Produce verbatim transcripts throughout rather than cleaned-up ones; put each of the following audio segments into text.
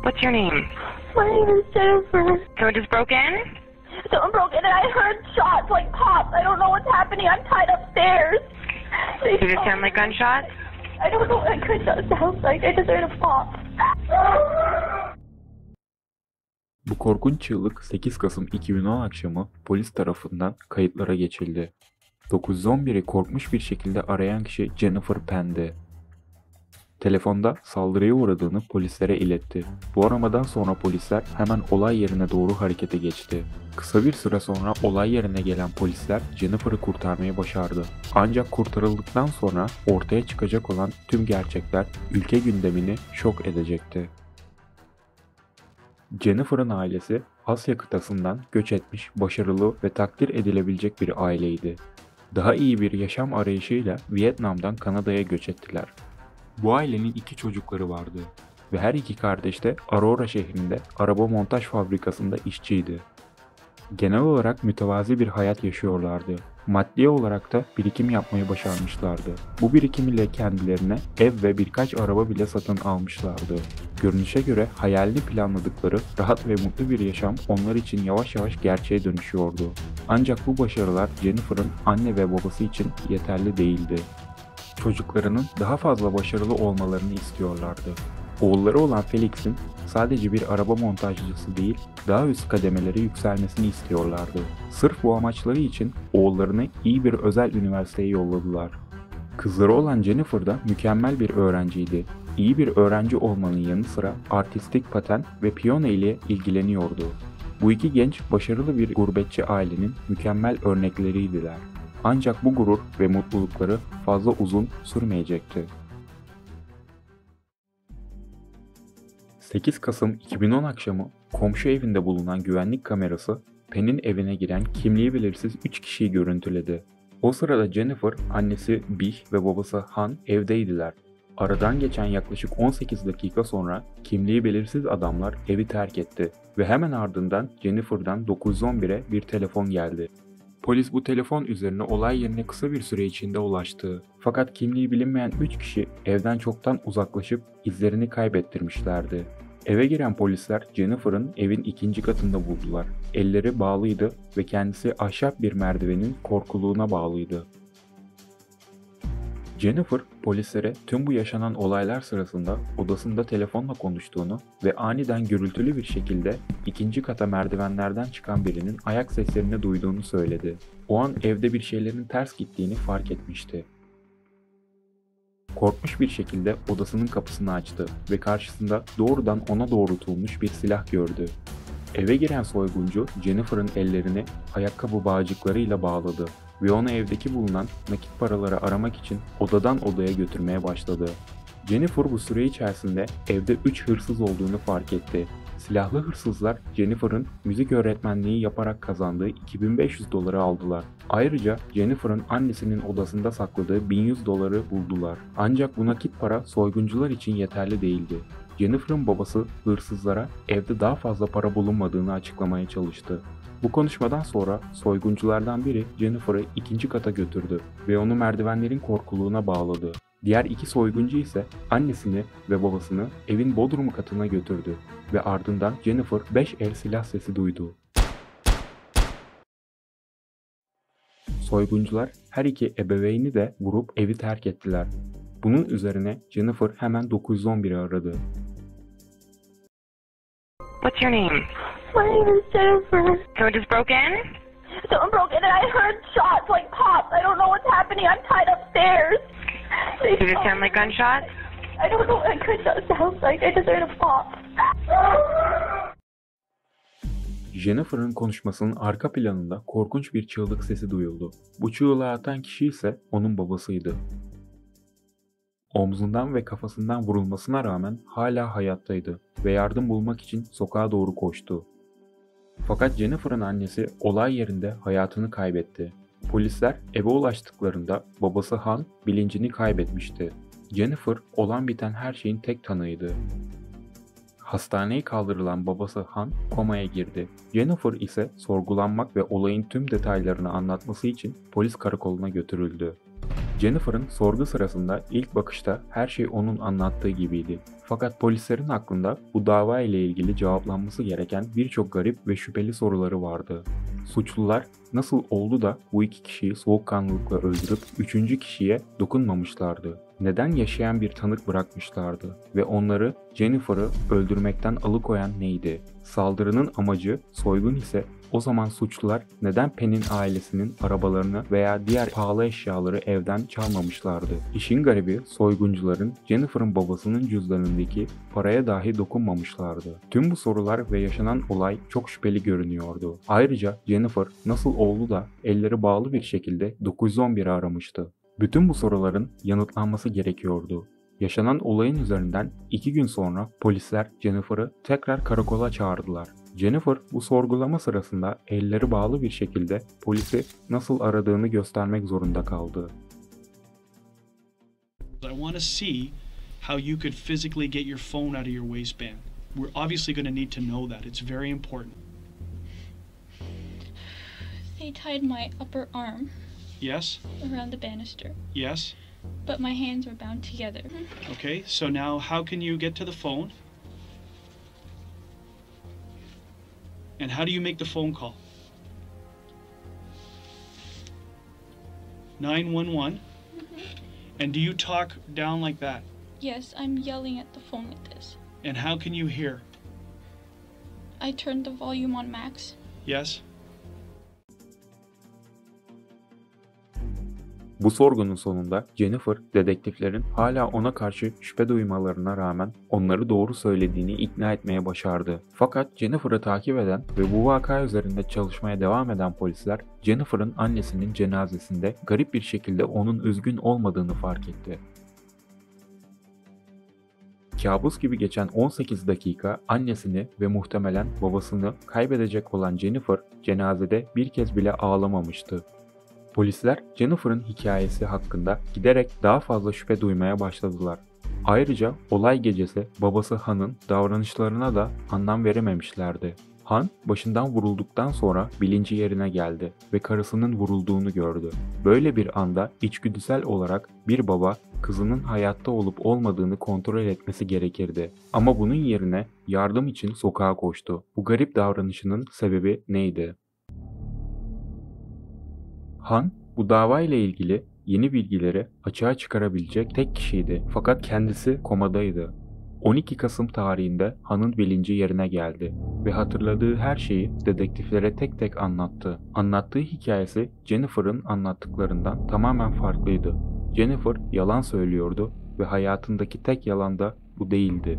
What's your name? My name is Jennifer. So it just broke in? Someone broke in and I heard shots like pops. I don't know what's happening. I'm tied upstairs. They Does it shot sound like me. gunshots? I don't know what gunshot sounds like. I just heard a pop. Bu korkunç çığlık sekiz Kasım iki bin on akşamı polis tarafından kayıtlara geçildi. dokuz yüz on biri korkmuş bir şekilde arayan kişi Jennifer Penn'di. Telefonda saldırıya uğradığını polislere iletti. Bu aramadan sonra polisler hemen olay yerine doğru harekete geçti. Kısa bir süre sonra olay yerine gelen polisler Jennifer'ı kurtarmayı başardı. Ancak kurtarıldıktan sonra ortaya çıkacak olan tüm gerçekler ülke gündemini şok edecekti. Jennifer'ın ailesi Asya kıtasından göç etmiş, başarılı ve takdir edilebilecek bir aileydi. Daha iyi bir yaşam arayışıyla Vietnam'dan Kanada'ya göç ettiler. Bu ailenin iki çocukları vardı ve her iki kardeş de Aurora şehrinde araba montaj fabrikasında işçiydi. Genel olarak mütevazi bir hayat yaşıyorlardı. Maddi olarak da birikim yapmayı başarmışlardı. Bu birikim ile kendilerine ev ve birkaç araba bile satın almışlardı. Görünüşe göre hayalini planladıkları rahat ve mutlu bir yaşam onlar için yavaş yavaş gerçeğe dönüşüyordu. Ancak bu başarılar Jennifer'ın anne ve babası için yeterli değildi. Çocuklarının daha fazla başarılı olmalarını istiyorlardı. Oğulları olan Felix'in sadece bir araba montajcısı değil, daha üst kademelere yükselmesini istiyorlardı. Sırf bu amaçları için oğullarını iyi bir özel üniversiteye yolladılar. Kızları olan Jennifer da mükemmel bir öğrenciydi. İyi bir öğrenci olmanın yanı sıra artistik paten ve piyano ile ilgileniyordu. Bu iki genç başarılı bir gurbetçi ailenin mükemmel örnekleriydiler. Ancak bu gurur ve mutlulukları fazla uzun sürmeyecekti. sekiz Kasım iki bin on akşamı komşu evinde bulunan güvenlik kamerası Penn'in evine giren kimliği belirsiz üç kişiyi görüntüledi. O sırada Jennifer, annesi Bih ve babası Han evdeydiler. Aradan geçen yaklaşık on sekiz dakika sonra kimliği belirsiz adamlar evi terk etti ve hemen ardından Jennifer'dan dokuz yüz on bire bir telefon geldi. Polis bu telefon üzerine olay yerine kısa bir süre içinde ulaştı. Fakat kimliği bilinmeyen üç kişi evden çoktan uzaklaşıp izlerini kaybettirmişlerdi. Eve giren polisler Jennifer'ın evin ikinci katında buldular. Elleri bağlıydı ve kendisi ahşap bir merdivenin korkuluğuna bağlıydı. Jennifer, polislere tüm bu yaşanan olaylar sırasında odasında telefonla konuştuğunu ve aniden gürültülü bir şekilde ikinci kata merdivenlerden çıkan birinin ayak seslerini duyduğunu söyledi. O an evde bir şeylerin ters gittiğini fark etmişti. Korkmuş bir şekilde odasının kapısını açtı ve karşısında doğrudan ona doğrultulmuş bir silah gördü. Eve giren soyguncu Jennifer'ın ellerini ayakkabı bağcıklarıyla bağladı ve onu evdeki bulunan nakit paraları aramak için odadan odaya götürmeye başladı. Jennifer bu süre içerisinde evde üç hırsız olduğunu fark etti. Silahlı hırsızlar Jennifer'ın müzik öğretmenliği yaparak kazandığı iki bin beş yüz doları aldılar. Ayrıca Jennifer'ın annesinin odasında sakladığı bin yüz doları buldular. Ancak bu nakit para soyguncular için yeterli değildi. Jennifer'ın babası hırsızlara evde daha fazla para bulunmadığını açıklamaya çalıştı. Bu konuşmadan sonra soygunculardan biri Jennifer'ı ikinci kata götürdü ve onu merdivenlerin korkuluğuna bağladı. Diğer iki soyguncu ise annesini ve babasını evin bodrum katına götürdü ve ardından Jennifer beş el silah sesi duydu. Soyguncular her iki ebeveyni de vurup evi terk ettiler. Bunun üzerine Jennifer hemen dokuz yüz on biri aradı. What's your name? My name is Jennifer. So it just broke in? Someone broke in and I heard shots like pops. I don't know what's happening. I'm tied upstairs. They Does it shot sound like me. gunshots? I don't know what gunshot sounds like. I just heard a pop. Jennifer'ın konuşmasının arka planında korkunç bir çığlık sesi duyuldu. Bu çığlığı atan kişi ise onun babasıydı. Omzundan ve kafasından vurulmasına rağmen hala hayattaydı ve yardım bulmak için sokağa doğru koştu. Fakat Jennifer'ın annesi olay yerinde hayatını kaybetti. Polisler eve ulaştıklarında babası Han bilincini kaybetmişti. Jennifer olan biten her şeyin tek tanığıydı. Hastaneye kaldırılan babası Han komaya girdi. Jennifer ise sorgulanmak ve olayın tüm detaylarını anlatması için polis karakoluna götürüldü. Jennifer'ın sorgu sırasında ilk bakışta her şey onun anlattığı gibiydi. Fakat polislerin aklında bu dava ile ilgili cevaplanması gereken birçok garip ve şüpheli soruları vardı. Suçlular nasıl oldu da bu iki kişiyi soğukkanlılıkla öldürüp üçüncü kişiye dokunmamışlardı? Neden yaşayan bir tanık bırakmışlardı? Ve onları, Jennifer'ı öldürmekten alıkoyan neydi? Saldırının amacı soygun ise o zaman suçlular neden Penn'in ailesinin arabalarını veya diğer pahalı eşyaları evden çalmamışlardı? İşin garibi soyguncuların Jennifer'ın babasının cüzdanındaki paraya dahi dokunmamışlardı. Tüm bu sorular ve yaşanan olay çok şüpheli görünüyordu. Ayrıca Jennifer nasıl oldu da elleri bağlı bir şekilde dokuz yüz on biri aramıştı? Bütün bu soruların yanıtlanması gerekiyordu. Yaşanan olayın üzerinden iki gün sonra polisler Jennifer'ı tekrar karakola çağırdılar. Jennifer bu sorgulama sırasında elleri bağlı bir şekilde polisi nasıl aradığını göstermek zorunda kaldı. I want to see how you could physically get your phone out of your waistband. We're obviously going to need to know that. It's very important. They tied my upper arm Yes? around the banister, Yes? but my hands were bound together. Okay, so now how can you get to the phone? And how do you make the phone call? nine one one? And do you talk down like that? Yes, I'm yelling at the phone like this. And how can you hear? I turned the volume on max. Yes? Bu sorgunun sonunda Jennifer, dedektiflerin hala ona karşı şüphe duymalarına rağmen onları doğru söylediğini ikna etmeye başardı. Fakat Jennifer'ı takip eden ve bu vaka üzerinde çalışmaya devam eden polisler, Jennifer'ın annesinin cenazesinde garip bir şekilde onun üzgün olmadığını fark etti. Kabus gibi geçen on sekiz dakika annesini ve muhtemelen babasını kaybedecek olan Jennifer, cenazede bir kez bile ağlamamıştı. Polisler Jennifer'ın hikayesi hakkında giderek daha fazla şüphe duymaya başladılar. Ayrıca olay gecesi babası Han'ın davranışlarına da anlam verememişlerdi. Han, başından vurulduktan sonra bilinci yerine geldi ve karısının vurulduğunu gördü. Böyle bir anda içgüdüsel olarak bir baba kızının hayatta olup olmadığını kontrol etmesi gerekirdi. Ama bunun yerine yardım için sokağa koştu. Bu garip davranışının sebebi neydi? Han, bu dava ile ilgili yeni bilgileri açığa çıkarabilecek tek kişiydi fakat kendisi komadaydı. on iki Kasım tarihinde Han'ın bilinci yerine geldi ve hatırladığı her şeyi dedektiflere tek tek anlattı. Anlattığı hikayesi Jennifer'ın anlattıklarından tamamen farklıydı. Jennifer yalan söylüyordu ve hayatındaki tek yalan da bu değildi.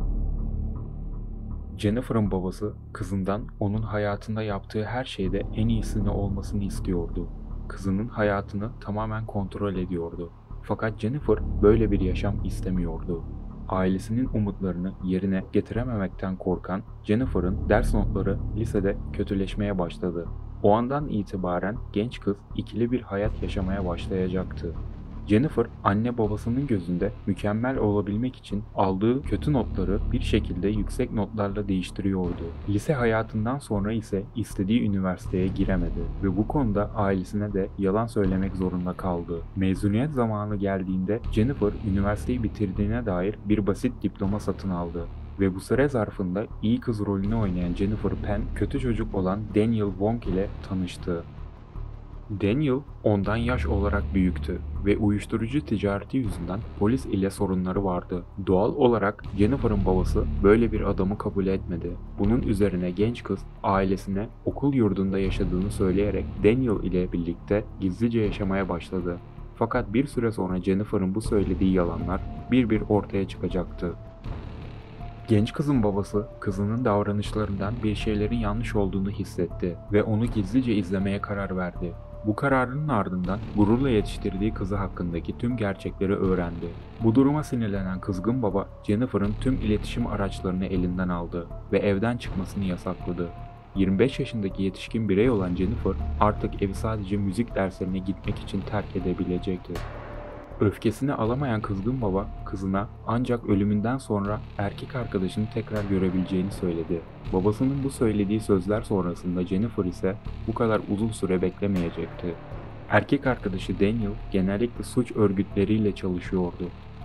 Jennifer'ın babası kızından onun hayatında yaptığı her şeyde en iyisini olmasını istiyordu. Kızının hayatını tamamen kontrol ediyordu. Fakat Jennifer böyle bir yaşam istemiyordu. Ailesinin umutlarını yerine getirememekten korkan Jennifer'ın ders notları lisede kötüleşmeye başladı. O andan itibaren genç kız ikili bir hayat yaşamaya başlayacaktı. Jennifer, anne babasının gözünde mükemmel olabilmek için aldığı kötü notları bir şekilde yüksek notlarla değiştiriyordu. Lise hayatından sonra ise istediği üniversiteye giremedi ve bu konuda ailesine de yalan söylemek zorunda kaldı. Mezuniyet zamanı geldiğinde Jennifer, üniversiteyi bitirdiğine dair bir basit diploma satın aldı. Ve bu süre zarfında iyi kız rolünü oynayan Jennifer Penn, kötü çocuk olan Daniel Wong ile tanıştı. Daniel ondan yaş olarak büyüktü ve uyuşturucu ticareti yüzünden polis ile sorunları vardı. Doğal olarak Jennifer'ın babası böyle bir adamı kabul etmedi. Bunun üzerine genç kız ailesine okul yurdunda yaşadığını söyleyerek Daniel ile birlikte gizlice yaşamaya başladı. Fakat bir süre sonra Jennifer'ın bu söylediği yalanlar bir bir ortaya çıkacaktı. Genç kızın babası kızının davranışlarından bir şeylerin yanlış olduğunu hissetti ve onu gizlice izlemeye karar verdi. Bu kararının ardından gururla yetiştirdiği kızı hakkındaki tüm gerçekleri öğrendi. Bu duruma sinirlenen kızgın baba Jennifer'ın tüm iletişim araçlarını elinden aldı ve evden çıkmasını yasakladı. yirmi beş yaşındaki yetişkin birey olan Jennifer artık evi sadece müzik derslerine gitmek için terk edebilecekti. Öfkesini alamayan kızgın baba kızına ancak ölümünden sonra erkek arkadaşını tekrar görebileceğini söyledi. Babasının bu söylediği sözler sonrasında Jennifer ise bu kadar uzun süre beklemeyecekti. Erkek arkadaşı Daniel genellikle suç örgütleriyle çalışıyordu.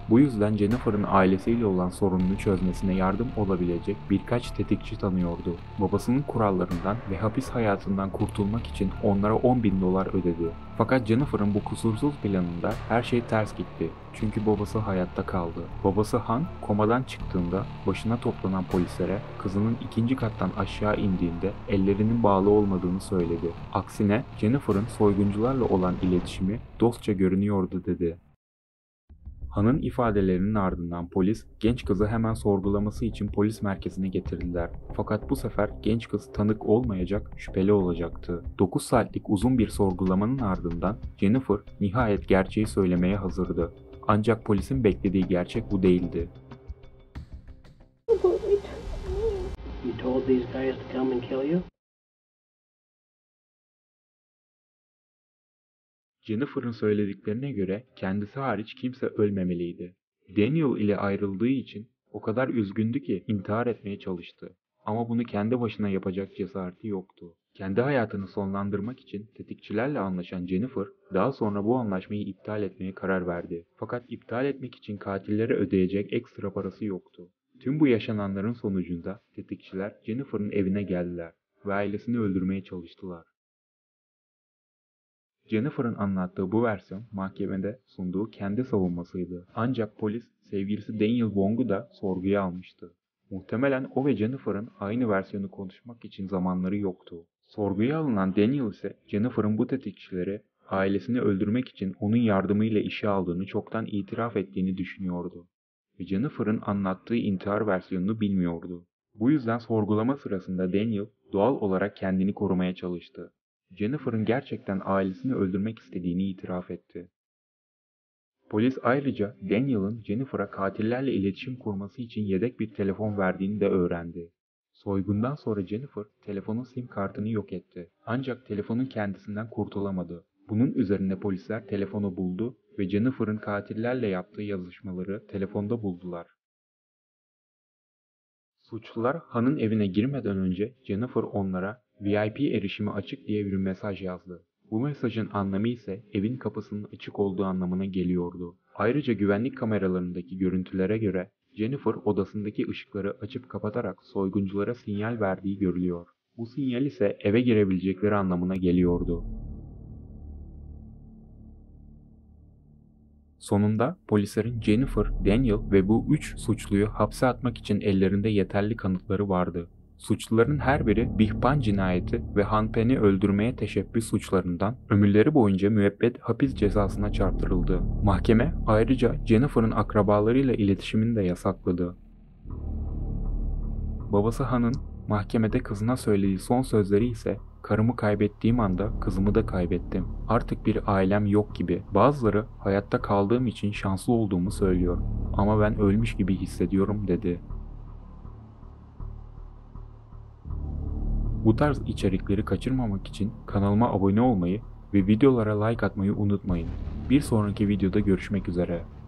Bu yüzden Jennifer'ın ailesiyle olan sorununu çözmesine yardım olabilecek birkaç tetikçi tanıyordu. Babasının kurallarından ve hapis hayatından kurtulmak için onlara on bin dolar ödedi. Fakat Jennifer'ın bu kusursuz planında her şey ters gitti. Çünkü babası hayatta kaldı. Babası Han komadan çıktığında başına toplanan polislere kızının ikinci kattan aşağı indiğinde ellerinin bağlı olmadığını söyledi. Aksine Jennifer'ın soyguncularla olan iletişimi dostça görünüyordu dedi. Han'ın ifadelerinin ardından polis genç kızı hemen sorgulaması için polis merkezine getirdiler. Fakat bu sefer genç kız tanık olmayacak, şüpheli olacaktı. dokuz saatlik uzun bir sorgulamanın ardından Jennifer nihayet gerçeği söylemeye hazırdı. Ancak polisin beklediği gerçek bu değildi. You told these guys to come and kill you? Jennifer'ın söylediklerine göre kendisi hariç kimse ölmemeliydi. Daniel ile ayrıldığı için o kadar üzgündü ki intihar etmeye çalıştı. Ama bunu kendi başına yapacak cesareti yoktu. Kendi hayatını sonlandırmak için tetikçilerle anlaşan Jennifer, daha sonra bu anlaşmayı iptal etmeye karar verdi. Fakat iptal etmek için katillere ödeyecek ekstra parası yoktu. Tüm bu yaşananların sonucunda tetikçiler Jennifer'ın evine geldiler ve ailesini öldürmeye çalıştılar. Jennifer'ın anlattığı bu versiyon mahkemede sunduğu kendi savunmasıydı. Ancak polis sevgilisi Daniel Wong'u da sorguya almıştı. Muhtemelen o ve Jennifer'ın aynı versiyonu konuşmak için zamanları yoktu. Sorguya alınan Daniel ise Jennifer'ın bu tetikçileri ailesini öldürmek için onun yardımıyla işe aldığını çoktan itiraf ettiğini düşünüyordu. Ve Jennifer'ın anlattığı intihar versiyonunu bilmiyordu. Bu yüzden sorgulama sırasında Daniel doğal olarak kendini korumaya çalıştı. Jennifer'ın gerçekten ailesini öldürmek istediğini itiraf etti. Polis ayrıca Daniel'ın Jennifer'a katillerle iletişim kurması için yedek bir telefon verdiğini de öğrendi. Soygundan sonra Jennifer telefonun sim kartını yok etti. Ancak telefonun kendisinden kurtulamadı. Bunun üzerine polisler telefonu buldu ve Jennifer'ın katillerle yaptığı yazışmaları telefonda buldular. Suçlular Han'ın evine girmeden önce Jennifer onlara V I P erişimi açık diye bir mesaj yazdı. Bu mesajın anlamı ise evin kapısının açık olduğu anlamına geliyordu. Ayrıca güvenlik kameralarındaki görüntülere göre Jennifer odasındaki ışıkları açıp kapatarak soygunculara sinyal verdiği görülüyor. Bu sinyal ise eve girebilecekleri anlamına geliyordu. Sonunda polislerin Jennifer, Daniel ve bu üç suçluyu hapse atmak için ellerinde yeterli kanıtları vardı. Suçluların her biri Bihpan cinayeti ve Han Pen'i öldürmeye teşebbüs suçlarından ömürleri boyunca müebbet hapis cezasına çarptırıldı. Mahkeme ayrıca Jennifer'ın akrabalarıyla iletişimini de yasakladı. Babası Han'ın mahkemede kızına söylediği son sözleri ise "Karımı kaybettiğim anda kızımı da kaybettim. Artık bir ailem yok" gibi. Bazıları hayatta kaldığım için şanslı olduğumu söylüyor ama ben ölmüş gibi hissediyorum dedi. Bu tarz içerikleri kaçırmamak için kanalıma abone olmayı ve videolara like atmayı unutmayın. Bir sonraki videoda görüşmek üzere.